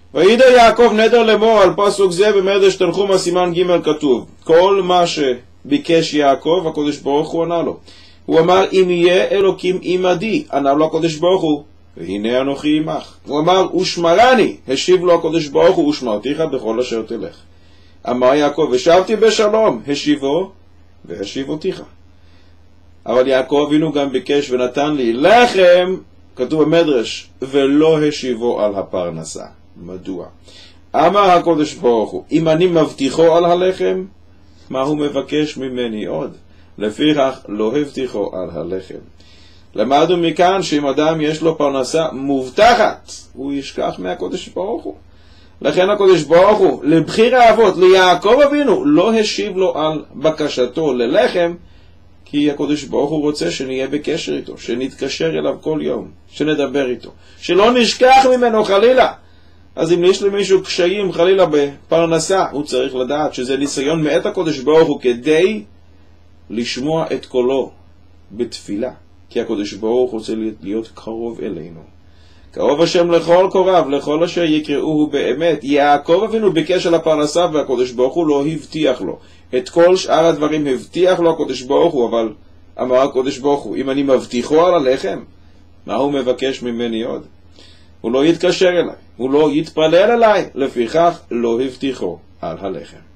וידע יעקב נדר לאמור, על פסוק זה במדרש תנחומא סימן ג' כתוב, כל מה שביקש יעקב, הקדוש ברוך הוא ענה לו. הוא אמר, אם יהיה אלוקים עמדי, ענה לו הקדוש ברוך הוא, והנה אנוכי עמך. הוא אמר, ושמרני, השיב לו הקדוש ברוך הוא, ושמרתיך בכל אשר תלך. אמר יעקב, ושבתי בשלום, השיבו, והשיב אותיך. אבל יעקב אבינו גם ביקש ונתן לי לחם, כתוב במדרש, ולא השיבו על הפרנסה. מדוע? אמר הקדוש ברוך הוא, אם אני מבטיחו על הלחם, מה הוא מבקש ממני עוד? לפיכך לא הבטיחו על הלחם. למדנו מכאן שאם אדם יש לו פרנסה מובטחת, הוא ישכח מהקדוש ברוך הוא. לכן הקדוש ברוך הוא, לבחיר האבות, ליעקב אבינו, לא השיב לו על בקשתו ללחם, כי הקדוש ברוך הוא רוצה שנהיה בקשר איתו, שנתקשר אליו כל יום, שנדבר איתו, שלא נשכח ממנו חלילה. אז אם יש למישהו קשיים חלילה בפרנסה, הוא צריך לדעת שזה ניסיון מאת הקדוש ברוך הוא כדי לשמוע את קולו בתפילה, כי הקדוש ברוך הוא רוצה להיות קרוב אלינו. קרוב השם לכל קוריו, לכל אשר יקראוהו באמת. יעקב אבינו ביקש על הפרנסה והקדוש ברוך הוא לא הבטיח לו. את כל שאר הדברים הבטיח לו הקדוש ברוך הוא, אבל אמר הקדוש ברוך הוא, אם אני מבטיחו על הלחם, מה הוא מבקש ממני עוד? הוא לא יתקשר אליי, הוא לא יתפלל אליי, לפיכך לא הבטיחו על הלחם.